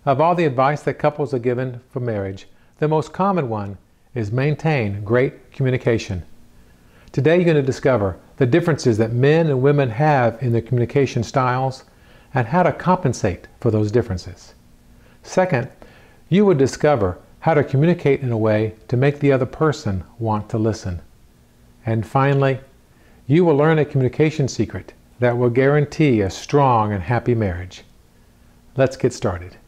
Of all the advice that couples are given for marriage, the most common one is maintain great communication. Today you're going to discover the differences that men and women have in their communication styles and how to compensate for those differences. Second, you will discover how to communicate in a way to make the other person want to listen. And finally, you will learn a communication secret that will guarantee a strong and happy marriage. Let's get started.